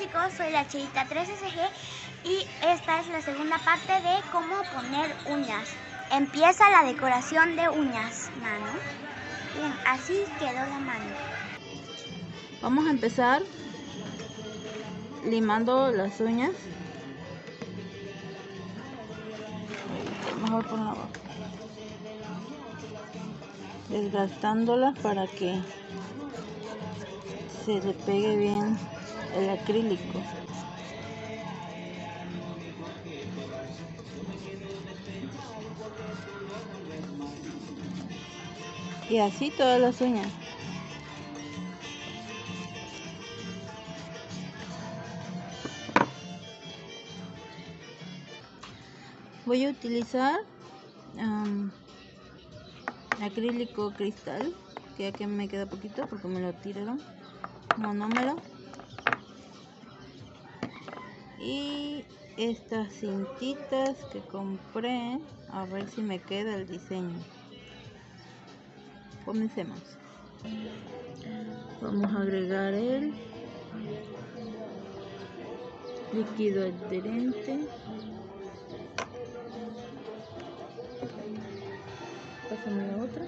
chicos, soy la Chirita 3SG y esta es la segunda parte de cómo poner uñas. Empieza la decoración de uñas, mano. Bien, así quedó la mano. Vamos a empezar limando las uñas. Mejor por abajo. Desgastándolas para que se le pegue bien el acrílico. Y así todas las uñas. Voy a utilizar acrílico cristal, que aquí me queda poquito porque me lo tiraron, monómero. Y estas cintitas que compré, a ver si me queda el diseño. Comencemos. Vamos a agregar el líquido adherente. Pásame la otra.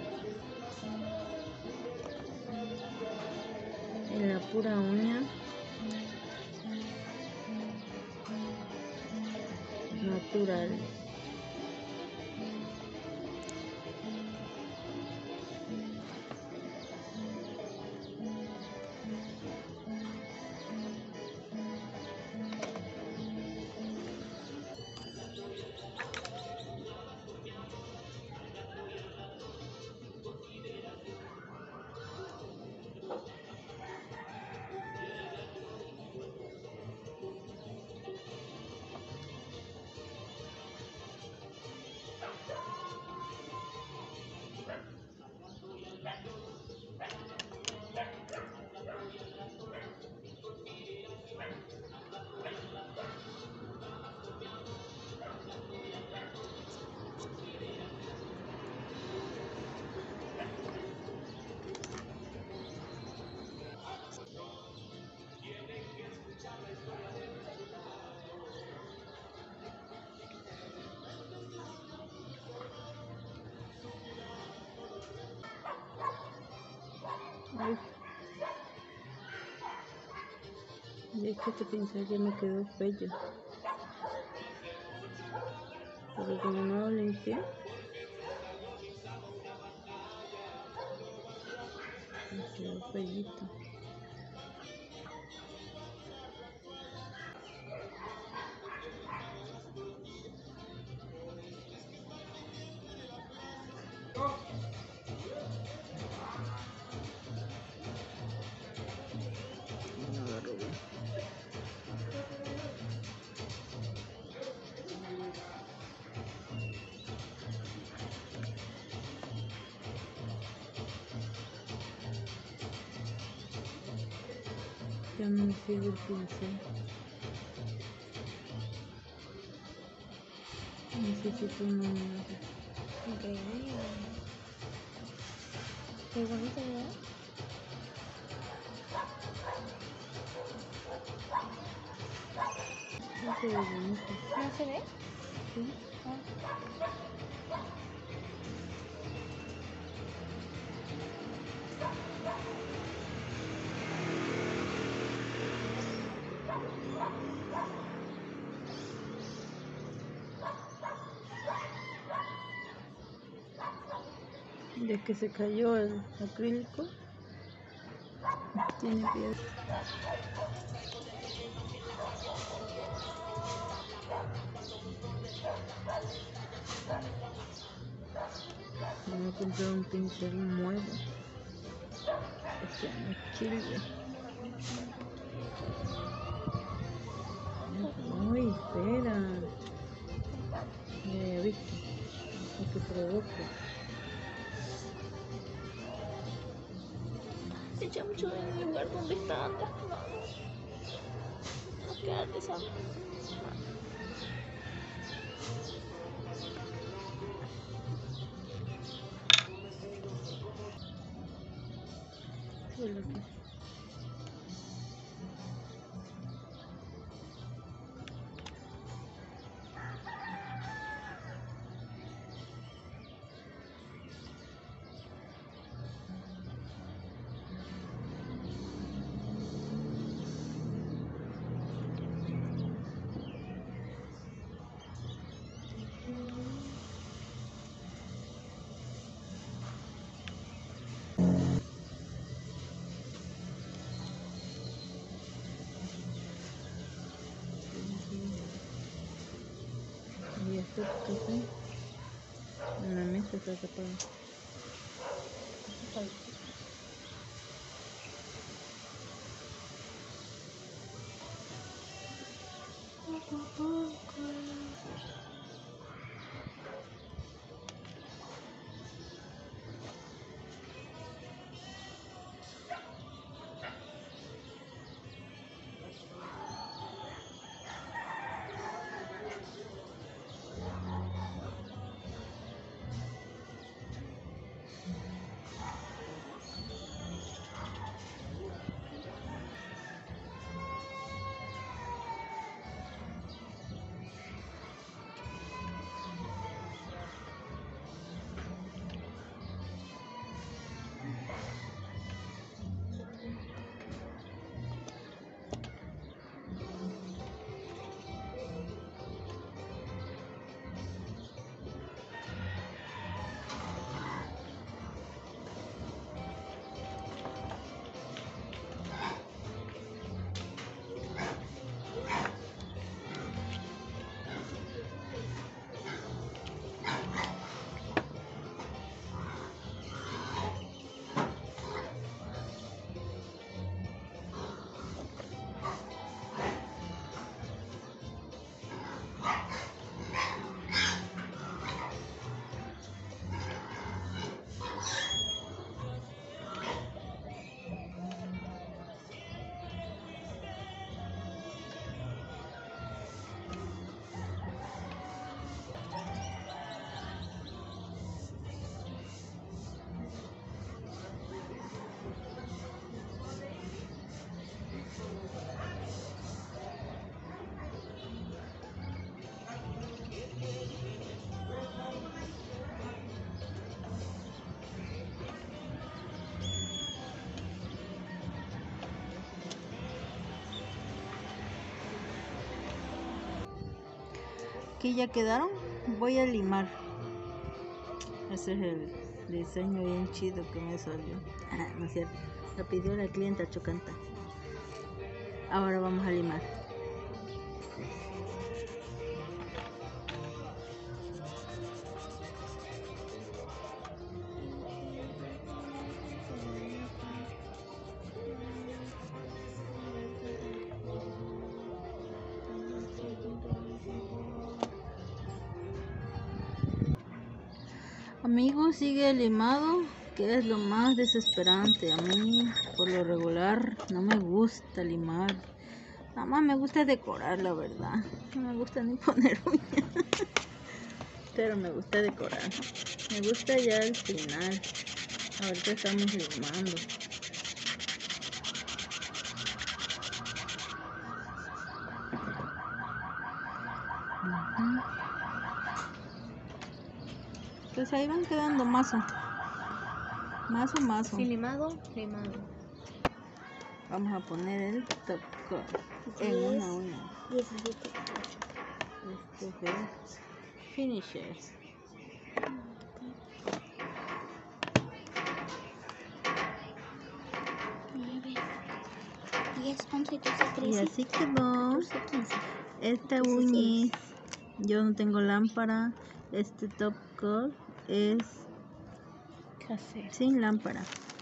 En la pura uña. Natural. Ay. Y es que este pincel ya me quedó bello, porque como no lo limpié, me quedó bellito. Ya no me sirve el pincel. Necesito una nueva. Increíble. Qué bonito, ¿verdad? No se ve bonito. ¿No se ve? ¿Sí? De que se cayó el acrílico, tiene piedra. Voy a comprar un pincel nuevo, que me chile. Ay, espera. Ya viste lo que provoca. Se echa mucho en el lugar donde está antes. No quédate esa. ¿Qué es lo que? top café. En la mesa está tapado. Aquí ya quedaron. Voy a limar. Ese es el diseño bien chido que me salió. No es cierto. Lo pidió la clienta Chocanta. Ahora vamos a limar. Amigos, sigue limado, que es lo más desesperante. A mí, por lo regular, no me gusta limar. Nada más me gusta decorar, la verdad. No me gusta ni poner uñas. Pero me gusta decorar. Me gusta ya al final. Ahorita estamos limando. Pues ahí van quedando mazo. Mazo. Sí, limado. Vamos a poner el top coat en una uña. 17. Este es finisher. 9, 10, 11, 12, 13. Y así quedó 14, 15. esta 16. uña. Yo no tengo lámpara. Este top coat es Casero. sin lámpara.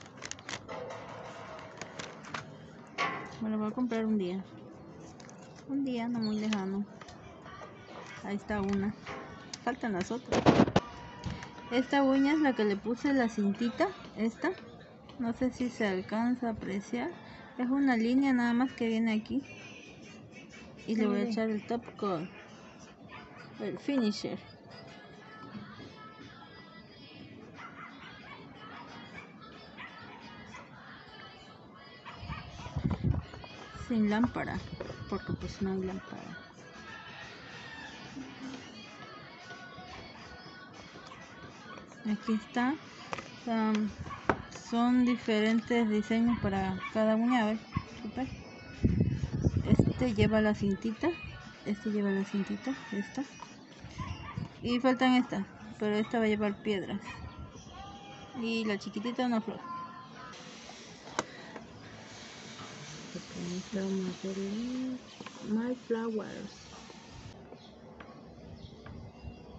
Me lo voy a comprar un día, no muy lejano. Ahí está una, faltan las otras. Esta uña es la que le puse la cintita. Esta, no sé si se alcanza a apreciar, es una línea nada más que viene aquí. Y le voy a echar el top coat, el finisher. Sin lámpara, porque pues no hay lámpara. Aquí está. Son diferentes diseños para cada uña. A ver, super. Este lleva la cintita. Esta. Y faltan estas, pero esta va a llevar piedras. Y la chiquitita una flor. My flowers.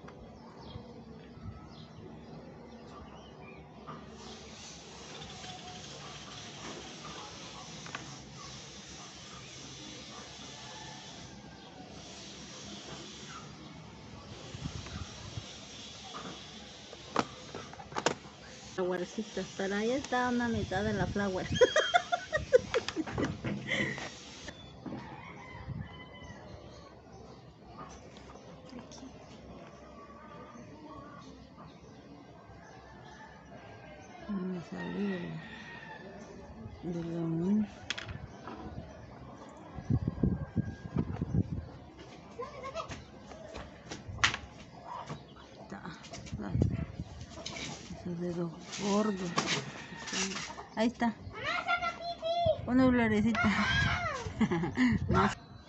flowercitas, pero ahí está una mitad de la flower. Vamos a salir de la unión. Esos dedos gordos. Ahí está. Una florecita. No.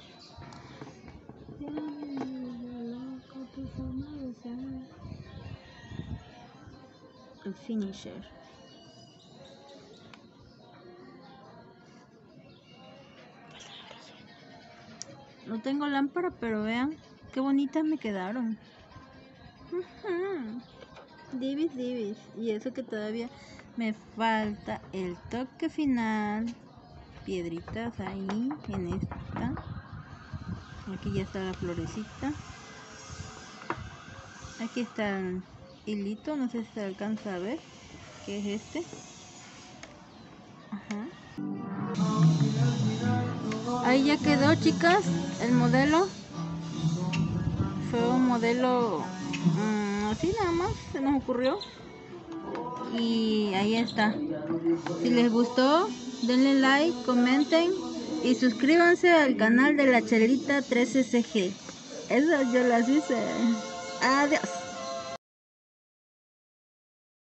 El finisher. No tengo lámpara, pero vean qué bonitas me quedaron. Divis. Y eso que todavía me falta el toque final. Piedritas ahí en esta. Aquí ya está la florecita. Aquí está el hilito, no sé si se alcanza a ver que es este. Ajá. Ahí ya quedó, chicas, el modelo. Fue un modelo así nada más, se nos ocurrió. Y ahí está. Si les gustó, denle like, comenten y suscríbanse al canal de la Chelita 3SG. Esas yo las hice. Adiós.